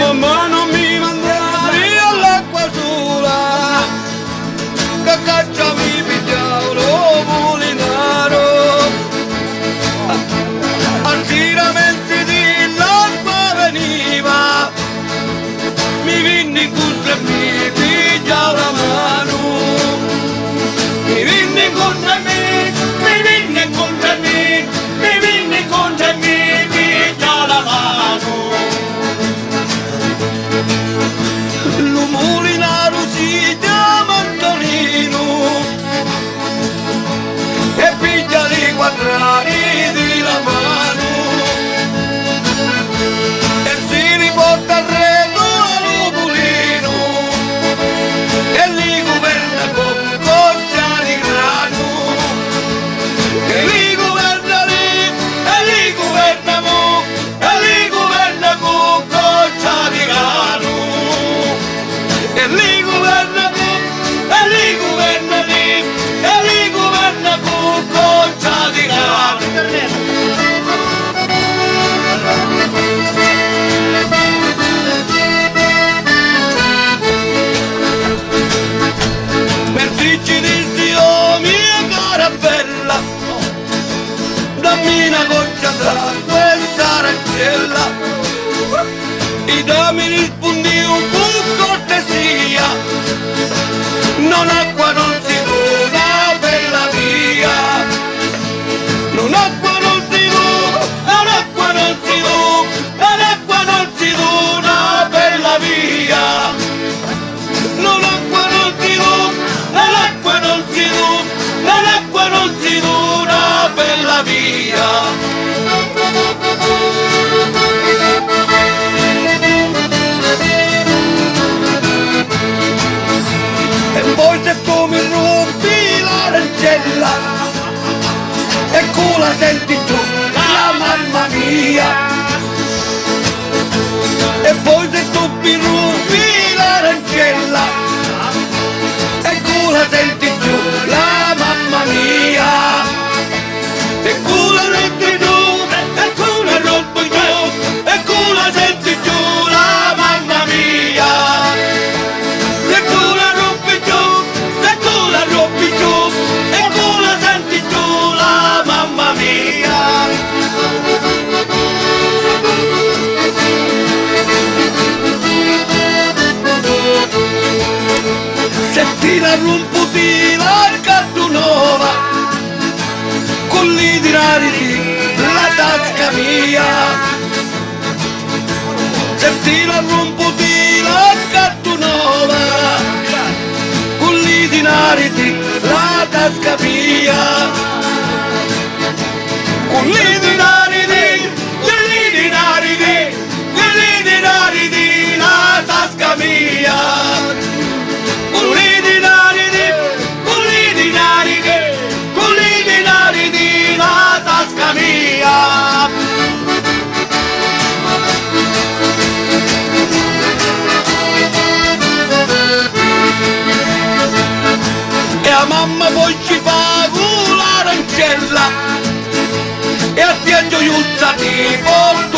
mamma non mi mandavi all'acqua sola, che caccia mi pigliavo mulinaro, al tiramenti di l'acqua veniva, mi vinni incontro e mi piglia la mano, mi vinni incontro e mi vinni incontro e mi vinni incontro e mi piglia la mano. Lo mulinaro si chiama Antonino e piglia i quadrati di la mano e si riporta al retro allo mulino e li governa con goccia di grano, e li governa lì e li governa mo e li governa con goccia di grano, e li governa con e li governa lì e li governa con goccia di grano. Ci dissi, oh mia cara bella, dammi una goccia d'acqua e sarangella, e dammi rispondi un po' cortesia, non acqua non si dona per la via, non acqua non si dona, non acqua non si dona, non acqua non si dona per la via, non acqua non si dona. L'acqua non si dona, l'acqua non si dona per la via. E poi se tu mi rompi l'arancella e tu la senti tu, la mamma mia. E poi se tu mi rompi l'arancella la senti giù, la mamma mia, e tu la senti giù, e tu la rompi giù, e tu la senti giù, la mamma mia, e tu la rompi giù, e tu la rompi giù, e tu la senti giù, la mamma mia. Se ti la romputi la cartunova, con li dinari la tasca mia. Se ti la romputi la cartunova, con li dinari la tasca mia. Con li dinari la tasca mia. Con i dinari di la tasca mia. E a mamma poi ci fa l'arancella e a te gioiuzza ti porta